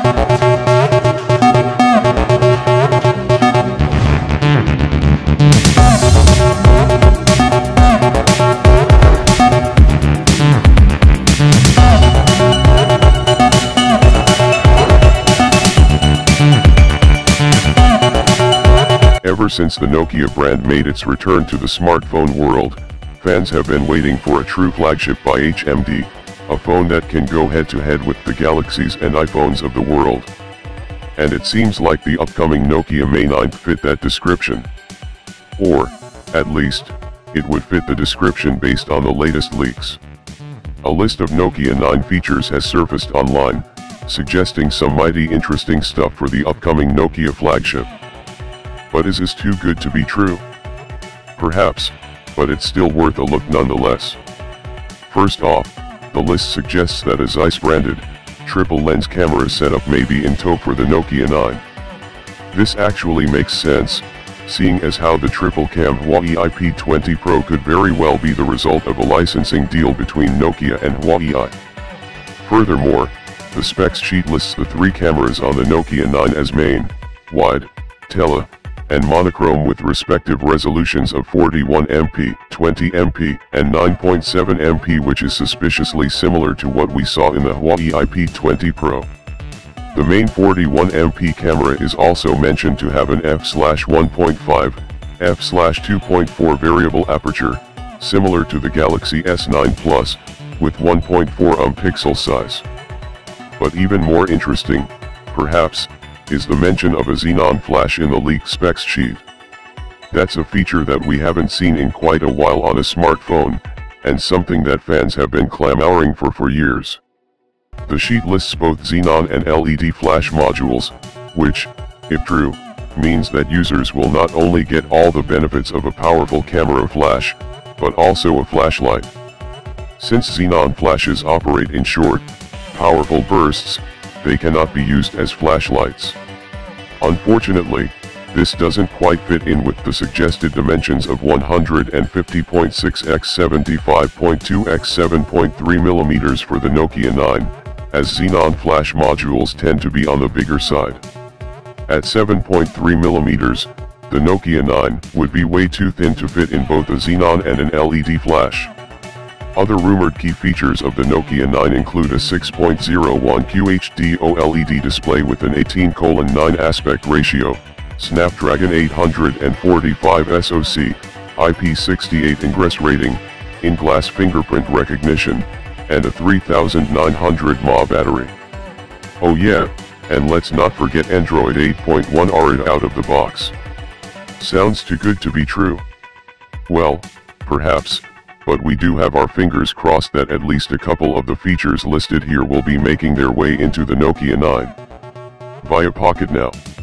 Ever since the Nokia brand made its return to the smartphone world, fans have been waiting for a true flagship by HMD, a phone that can go head-to-head with the Galaxies and iPhones of the world. And it seems like the upcoming Nokia May 9 fit that description. Or, at least, it would fit the description based on the latest leaks. A list of Nokia 9 features has surfaced online, suggesting some mighty interesting stuff for the upcoming Nokia flagship. But is this too good to be true? Perhaps, but it's still worth a look nonetheless. First off, the list suggests that a Zeiss-branded, triple-lens camera setup may be in tow for the Nokia 9. This actually makes sense, seeing as how the triple-cam Huawei IP20 Pro could very well be the result of a licensing deal between Nokia and Huawei. Furthermore, the specs sheet lists the three cameras on the Nokia 9 as main, wide, tele, and monochrome with respective resolutions of 41MP, 20MP, and 9.7MP, which is suspiciously similar to what we saw in the Huawei IP20 Pro. The main 41MP camera is also mentioned to have an f/1.5, f/2.4 variable aperture, similar to the Galaxy S9 Plus, with 1.4 pixel size. But even more interesting, perhaps, is the mention of a xenon flash in the leaked specs sheet. That's a feature that we haven't seen in quite a while on a smartphone, and something that fans have been clamoring for years. The sheet lists both xenon and LED flash modules, which, if true, means that users will not only get all the benefits of a powerful camera flash, but also a flashlight. Since xenon flashes operate in short, powerful bursts, they cannot be used as flashlights. Unfortunately, this doesn't quite fit in with the suggested dimensions of 150.6 x 75.2 x 7.3 mm for the Nokia 9, as xenon flash modules tend to be on the bigger side. At 7.3 mm, the Nokia 9 would be way too thin to fit in both a xenon and an LED flash. Other rumored key features of the Nokia 9 include a 6.01 QHD OLED display with an 18:9 aspect ratio, Snapdragon 845 SoC, IP68 ingress rating, in-glass fingerprint recognition, and a 3900 mAh battery. Oh yeah, and let's not forget Android 8.1 Oreo out of the box. Sounds too good to be true. Well, perhaps, but we do have our fingers crossed that at least a couple of the features listed here will be making their way into the Nokia 9 via Pocket now.